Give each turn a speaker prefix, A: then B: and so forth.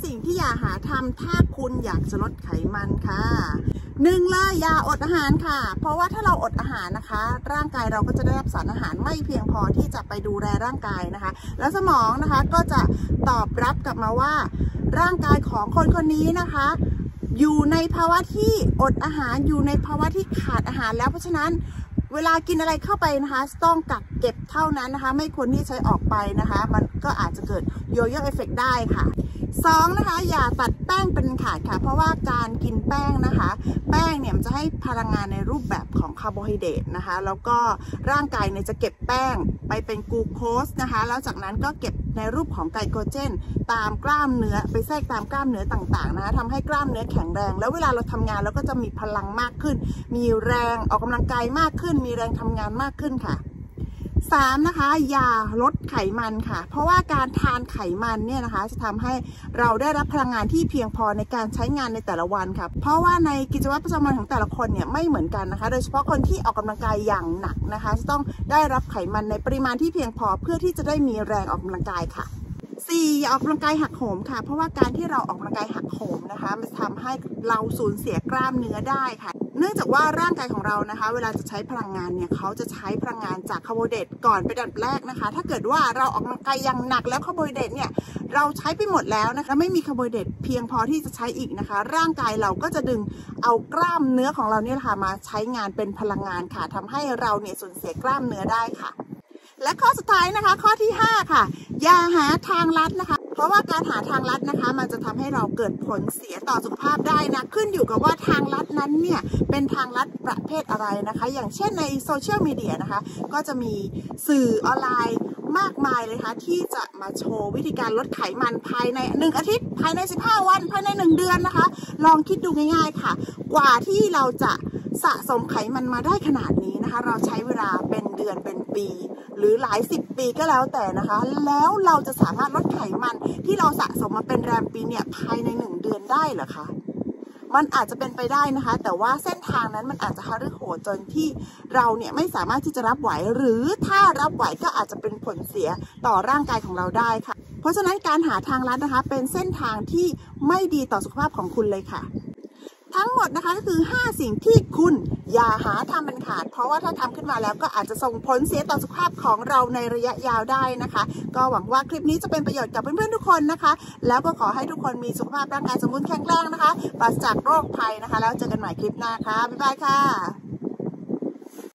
A: สิ่งที่อย่าหาทำถ้าคุณอยากจะลดไขมันค่ะ1เลยอย่าอดอาหารค่ะเพราะว่าถ้าเราอดอาหารนะคะร่างกายเราก็จะได้รับสารอาหารไม่เพียงพอที่จะไปดูแลร่างกายนะคะแล้วสมองนะคะก็จะตอบรับกลับมาว่าร่างกายของคนคนนี้นะคะอยู่ในภาวะที่อดอาหารอยู่ในภาวะที่ขาดอาหารแล้วเพราะฉะนั้นเวลากินอะไรเข้าไปนะคะต้องกักเก็บเท่านั้นนะคะไม่ควรที่ใช้ออกไปนะคะมันก็อาจจะเกิดโยโย่เอฟเฟกต์ได้ค่ะ2นะคะอย่าตัดแป้งเป็นขาดค่ะเพราะว่าการกินแป้งนะคะแป้งเนี่ยมันจะให้พลังงานในรูปแบบของคาร์โบไฮเดรตนะคะแล้วก็ร่างกายเนี่ยจะเก็บแป้งไปเป็นกลูโคสนะคะแล้วจากนั้นก็เก็บในรูปของไกลโคเจนตามกล้ามเนื้อไปแทรกตามกล้ามเนื้อต่างๆนะคะทำให้กล้ามเนื้อแข็งแรงแล้วเวลาเราทำงานเราก็จะมีพลังมากขึ้นมีแรงออกกำลังกายมากขึ้นมีแรงทำงานมากขึ้นค่ะ3นะคะอย่าลดไขมันค่ะเพราะว่าการทานไขมันเนี่ยนะคะจะทำให้เราได้รับพลังงานที่เพียงพอในการใช้งานในแต่ละวันค่ะเพราะว่าในกิจวัตรประจำวันของแต่ละคนเนี่ยไม่เหมือนกันนะคะโดยเฉพาะคนที่ออกกำลังกายอย่างหนักนะคะจะต้องได้รับไขมันในปริมาณที่เพียงพอเพื่อที่จะได้มีแรงออกกำลังกายค่ะ4อย่าออกกำลังกายหักโหมค่ะเพราะว่าการที่เราออกกำลังกายหักโหมนะคะมันทำให้เราสูญเสียกล้ามเนื้อได้ค่ะเนื่องจากว่าร่างกายของเรานะคะเวลาจะใช้พลังงานเนี่ยเขาจะใช้พลังงานจากคาร์โบไฮเดรตก่อนเป็นอันดับแรกนะคะถ้าเกิดว่าเราออกกำลังกายอย่างหนักแล้วคาร์โบไฮเดรตเนี่ยเราใช้ไปหมดแล้วนะคะไม่มีคาร์โบไฮเดรตเพียงพอที่จะใช้อีกนะคะร่างกายเราก็จะดึงเอากล้ามเนื้อของเราเนี่ยค่ะมาใช้งานเป็นพลังงานค่ะทำให้เราเนี่ยสูญเสียกล้ามเนื้อได้ค่ะและข้อสุดท้ายนะคะข้อที่5ค่ะอย่าหาทางลัดนะคะเพราะว่าการหาทางลัดนะคะมันจะทำให้เราเกิดผลเสียต่อสุขภาพได้นะขึ้นอยู่กับว่าทางลัดนั้นเนี่ยเป็นทางลัดประเภทอะไรนะคะอย่างเช่นในโซเชียลมีเดียนะคะก็จะมีสื่อออนไลน์มากมายเลยค่ะที่จะมาโชว์วิธีการลดไขมันภายใน1อาทิตย์ภายใน15วันภายใน1เดือนนะคะลองคิดดูง่ายๆค่ะกว่าที่เราจะสะสมไขมันมาได้ขนาดนี้นะคะเราใช้เวลาเป็นเดือนเป็นปีหรือหลาย10ปีก็แล้วแต่นะคะแล้วเราจะสามารถลดไขมันที่เราสะสมมาเป็นแรมปีเนี่ยภายใน1เดือนได้เหรอคะมันอาจจะเป็นไปได้นะคะแต่ว่าเส้นทางนั้นมันอาจจะหฤโหดจนที่เราเนี่ยไม่สามารถที่จะรับไหวหรือถ้ารับไหวก็อาจจะเป็นผลเสียต่อร่างกายของเราได้ค่ะเพราะฉะนั้นการหาทางลัดนะคะเป็นเส้นทางที่ไม่ดีต่อสุขภาพของคุณเลยค่ะทั้งหมดนะคะก็คือ5สิ่งที่คุณอย่าหาทำเป็นขาดเพราะว่าถ้าทำขึ้นมาแล้วก็อาจจะส่งผลเสียต่อสุขภาพของเราในระยะยาวได้นะคะก็หวังว่าคลิปนี้จะเป็นประโยชน์กับเพื่อนๆทุกคนนะคะแล้วก็ขอให้ทุกคนมีสุขภาพร่างกายสมบูรณ์แข็งแรงนะคะปราศจากโรคภัยนะคะแล้วเจอกันใหม่คลิปหน้าค่ะบ๊ายบายค่ะ